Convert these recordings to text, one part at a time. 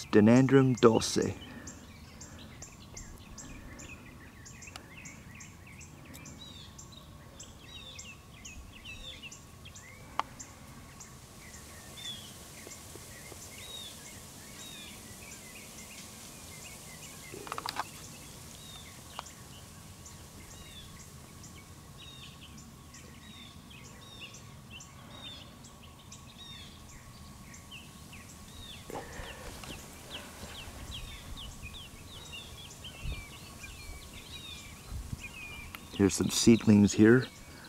Stenandrium dulce. Here's some seedlings here.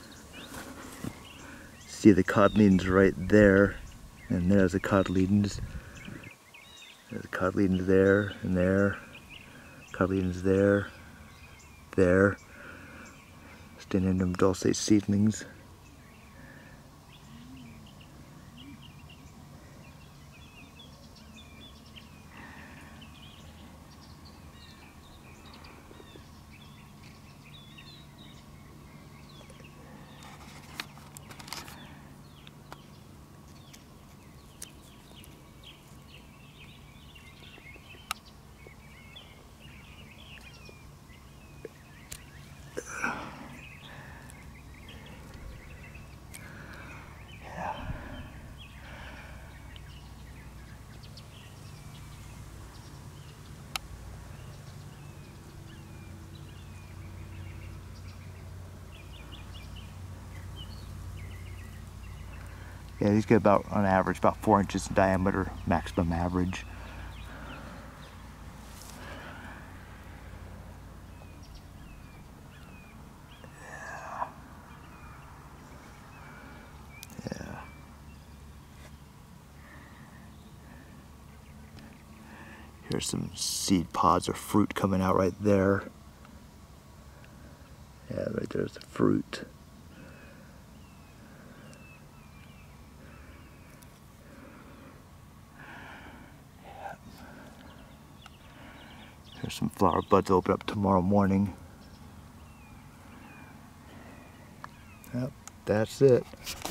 See the codlings right there, and there's the codlings. There's the codlings there and there. Codlings there, there. Stenandrium dulce seedlings. Yeah, these get about, on average, about 4 inches in diameter, maximum average. Yeah. Here's some seed pods or fruit coming out right there. Yeah, right there's the fruit. There's some flower buds open up tomorrow morning. Yep, that's it.